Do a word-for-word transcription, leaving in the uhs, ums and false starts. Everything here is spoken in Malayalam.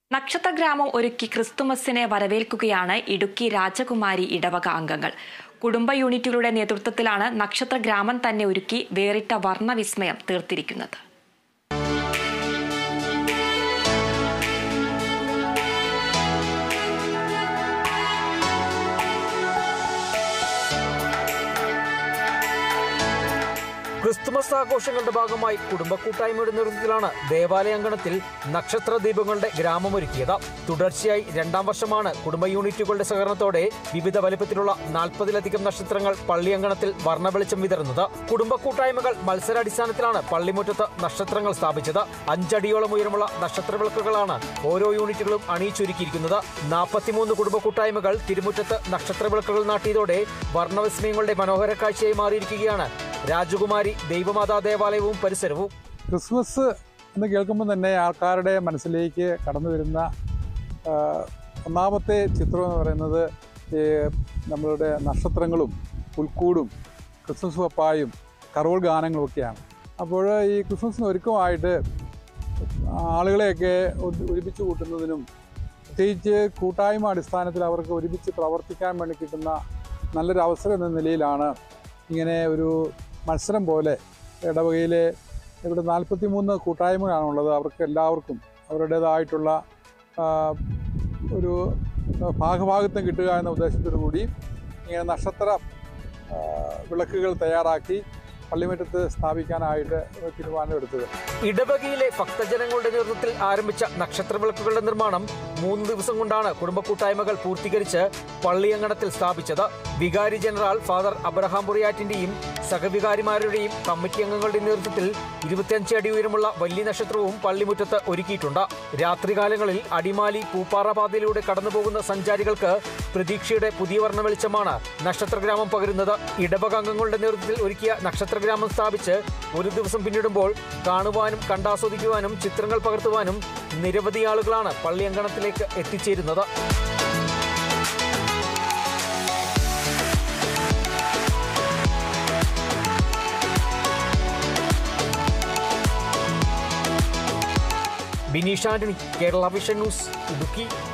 നക്ഷത്രഗ്രാമം ഒരുക്കി ക്രിസ്തുമസിനെ വരവേൽക്കുകയാണ് ഇടുക്കി രാജകുമാരി ഇടവക അംഗങ്ങൾ. കുടുംബ യൂണിറ്റുകളുടെ നേതൃത്വത്തിലാണ് നക്ഷത്രഗ്രാമം തന്നെ ഒരുക്കി വേറിട്ട വർണ്ണവിസ്മയം തീർത്തിരിക്കുന്നത്. ക്രിസ്തുമസ് ആഘോഷങ്ങളുടെ ഭാഗമായി കുടുംബ കൂട്ടായ്മയുടെ നേതൃത്വത്തിലാണ് ദേവാലയ അങ്കണത്തിൽ നക്ഷത്ര ദീപങ്ങളുടെ ഗ്രാമമൊരുക്കിയത്. തുടർച്ചയായി രണ്ടാം വർഷമാണ് കുടുംബ യൂണിറ്റുകളുടെ സഹകരണത്തോടെ വിവിധ വലിപ്പത്തിലുള്ള നാൽപ്പതിലധികം നക്ഷത്രങ്ങൾ പള്ളി അങ്കണത്തിൽ വർണ്ണവെളിച്ചം വിതറുന്നത്. കുടുംബ കൂട്ടായ്മകൾ മത്സരാടിസ്ഥാനത്തിലാണ് പള്ളിമുറ്റത്ത് നക്ഷത്രങ്ങൾ സ്ഥാപിച്ചത്. അഞ്ചടിയോളം ഉയരമുള്ള നക്ഷത്ര വിളക്കുകളാണ് ഓരോ യൂണിറ്റുകളും അണിയിച്ചൊരുക്കിയിരിക്കുന്നത്. നാൽപ്പത്തിമൂന്ന് കുടുംബ കൂട്ടായ്മകൾ തിരുമുറ്റത്ത് നക്ഷത്ര വിളക്കുകൾ നാട്ടിയതോടെ വർണ്ണവിസ്മയങ്ങളുടെ മനോഹര കാഴ്ചയായി മാറിയിരിക്കുകയാണ് രാജകുമാരി ദൈവമാതാ ദേവാലയവും പരിസരവും. ക്രിസ്മസ് എന്ന് കേൾക്കുമ്പോൾ തന്നെ ആൾക്കാരുടെ മനസ്സിലേക്ക് കടന്നു വരുന്ന ഒന്നാമത്തെ ചിത്രം എന്ന് പറയുന്നത് നമ്മളുടെ നക്ഷത്രങ്ങളും പുൽക്കൂടും ക്രിസ്മസ് പപ്പായും കരോൾ ഗാനങ്ങളും ഒക്കെയാണ്. അപ്പോൾ ഈ ക്രിസ്മസിന് ഒരുക്കമായിട്ട് ആളുകളെയൊക്കെ ഒരുമിച്ച് കൂട്ടുന്നതിനും പ്രത്യേകിച്ച് കൂട്ടായ്മ അടിസ്ഥാനത്തിൽ അവർക്ക് ഒരുമിച്ച് പ്രവർത്തിക്കാൻ വേണ്ടി കിട്ടുന്ന നല്ലൊരു അവസരം എന്ന നിലയിലാണ് ഇങ്ങനെ ഒരു മത്സരം പോലെ ഇടവകയിലെ ഇവിടെ നാൽപ്പത്തി മൂന്ന് കൂട്ടായ്മകളാണുള്ളത്. അവർക്ക് എല്ലാവർക്കും അവരുടേതായിട്ടുള്ള ഒരു ഭാഗഭാഗിത്വം കിട്ടുക എന്ന ഉദ്ദേശത്തോടു കൂടി ഇങ്ങനെ നക്ഷത്ര വിളക്കുകൾ തയ്യാറാക്കി പള്ളിമുറ്റത്ത് സ്ഥാപിക്കാനായിട്ട് തീരുമാനമെടുത്തത്. ഇടവകയിലെ ഭക്തജനങ്ങളുടെ നേതൃത്വത്തിൽ ആരംഭിച്ച നക്ഷത്ര വിളക്കുകളുടെ നിർമ്മാണം മൂന്ന് ദിവസം കൊണ്ടാണ് കുടുംബ കൂട്ടായ്മകൾ പൂർത്തീകരിച്ച് പള്ളിയങ്കണത്തിൽ സ്ഥാപിച്ചത്. വികാരി ജനറൽ ഫാദർ അബ്രഹാം പുറിയാറ്റിന്റെയും സഹവികാരിമാരുടെയും കമ്മിറ്റി അംഗങ്ങളുടെയും നേതൃത്വത്തിൽ ഇരുപത്തിയഞ്ച് അടി ഉയരമുള്ള വലിയ നക്ഷത്രവും പള്ളിമുറ്റത്ത് ഒരുക്കിയിട്ടുണ്ട്. രാത്രികാലങ്ങളിൽ അടിമാലി പൂപ്പാറ പാതയിലൂടെ കടന്നുപോകുന്ന സഞ്ചാരികൾക്ക് പ്രതീക്ഷയുടെ പുതിയ വർണ്ണ വെളിച്ചമാണ് നക്ഷത്രഗ്രാമം പകരുന്നത്. ഇടവക അംഗങ്ങളുടെ നേതൃത്വത്തിൽ ഒരുക്കിയ നക്ഷത്രഗ്രാമം സ്ഥാപിച്ച് ഒരു ദിവസം പിന്നിടുമ്പോൾ കാണുവാനും കണ്ടാസ്വദിക്കുവാനും ചിത്രങ്ങൾ പകർത്തുവാനും നിരവധി ആളുകളാണ് പള്ളിയങ്കണത്തിലേക്ക് എത്തിച്ചേരുന്നത്. Bineesh Antony, Kerala vision news, Idukki.